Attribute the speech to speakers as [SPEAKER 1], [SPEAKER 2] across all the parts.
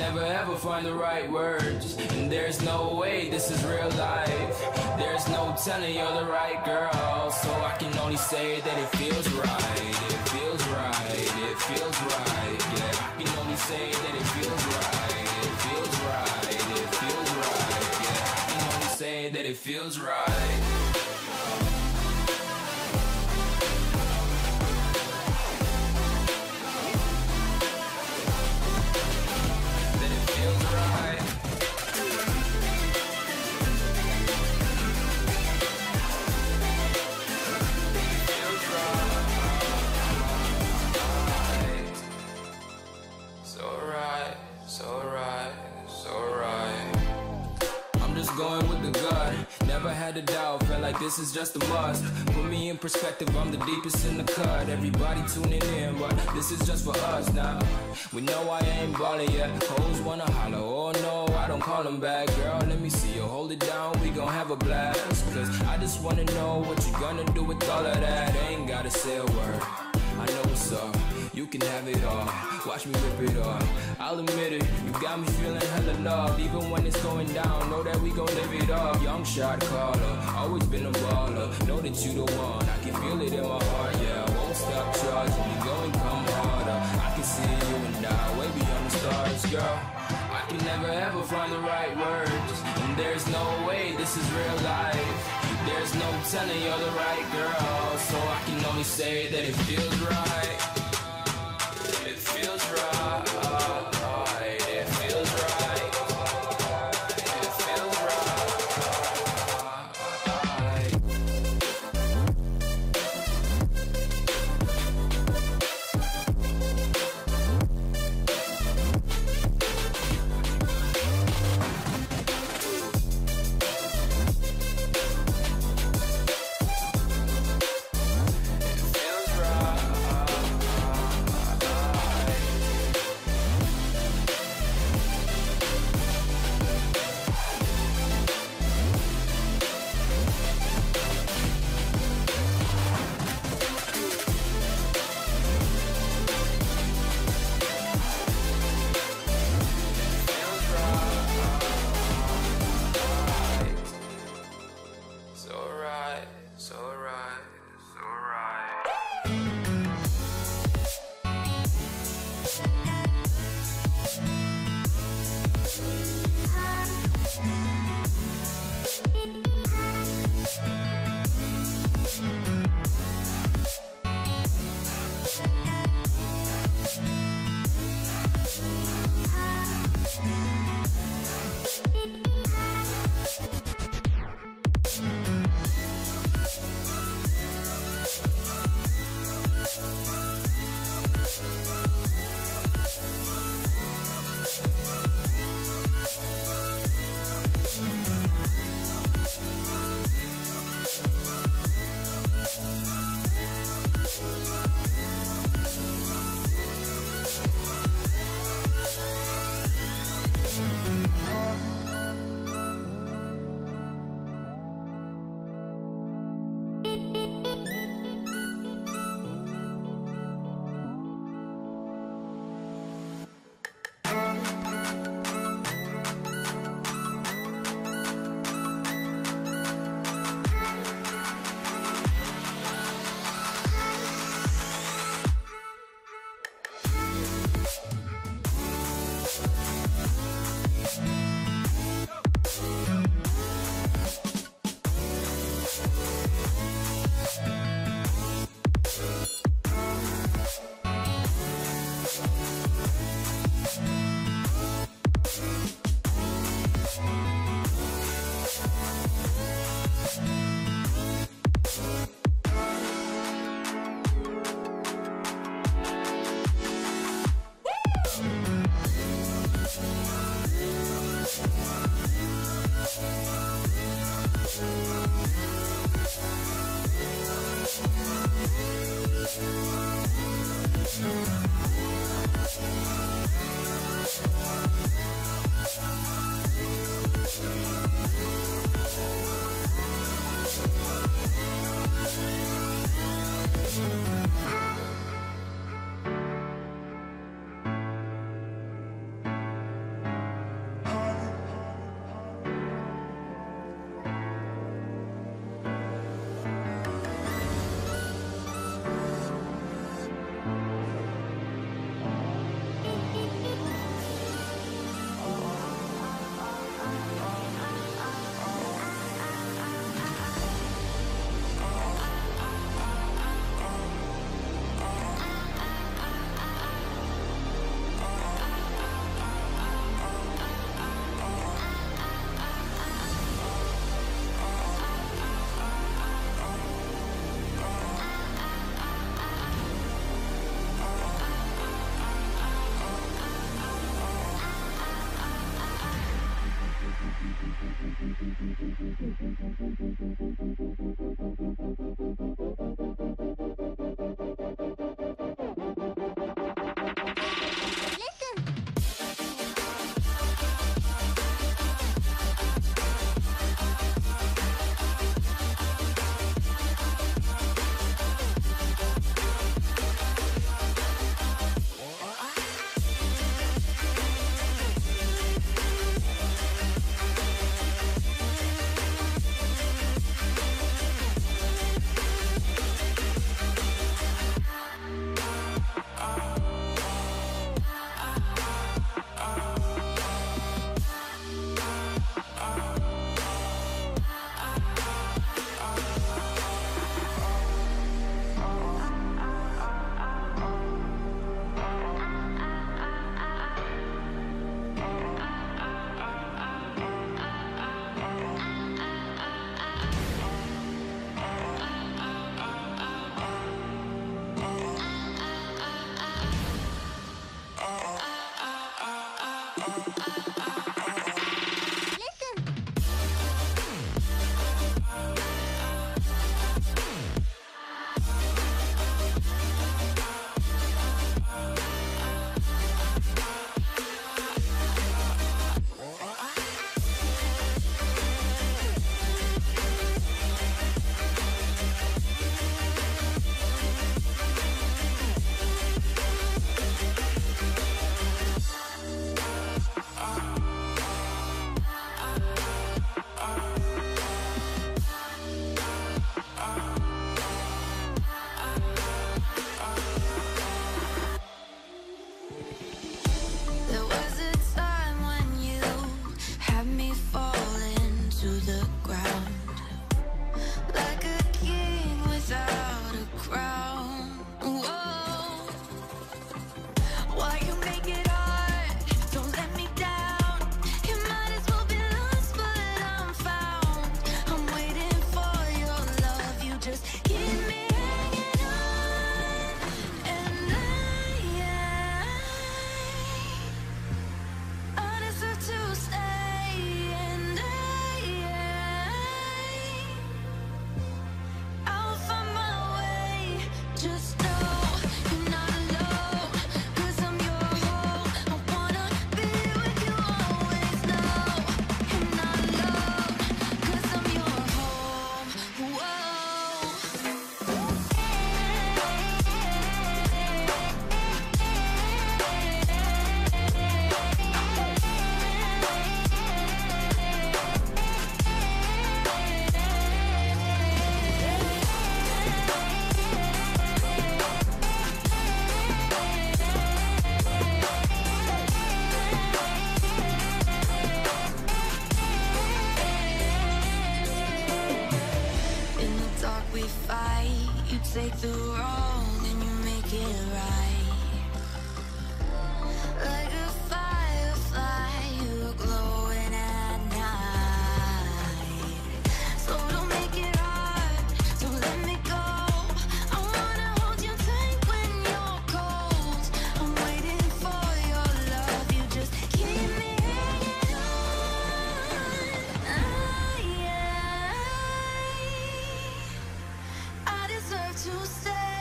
[SPEAKER 1] never ever find the right words, and there's no way this is real life. There's no telling you're the right girl, so I can only say that it feels right. It feels right, it feels right, yeah. I can only say that it feels right. It feels right, it feels right, yeah. I can only say that it feels right. Going with the gut, never had a doubt, felt like this is just a must. Put me in perspective, I'm the deepest in the cut. Everybody tuning in, but this is just for us now. We know I ain't ballin' yet, hoes wanna holler, oh no, I don't call them back. Girl, let me see you hold it down, we gon' have a blast. Cause I just wanna know what you gonna do with all of that. Ain't gotta say a word, I know what's up, you can have it all. Watch me rip it off, I'll admit it, you got me feeling hella loved. Even when it's going down, know that we gon' live it up. Young shot caller, always been a baller. Know that you the one, I can feel it in my heart, yeah. I won't stop charging, you go and come harder. I can see you and I, way beyond the stars, girl. I can never ever find the right words, and there's no way this is real life. There's no telling you're the right girl, so I can only say that it feels right. It feels right, it feels right, it feels
[SPEAKER 2] take the wrong and you make it right. Like a firefly, you're glowing at night. So don't make it hard, don't let me go. I wanna hold you tight when you're cold. I'm waiting for your love, you just keep me hanging on. I deserve to stay.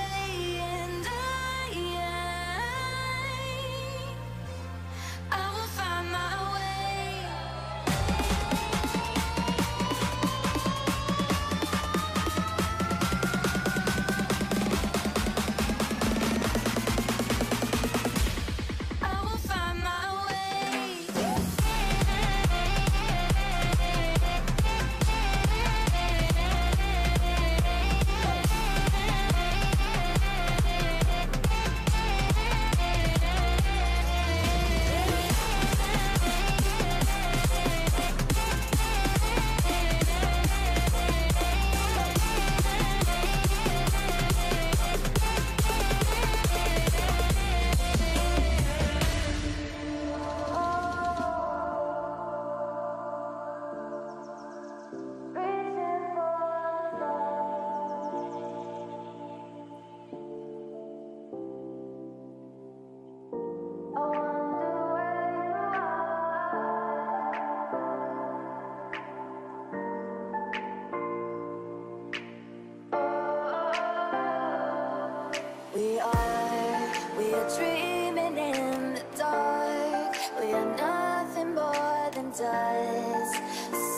[SPEAKER 2] this.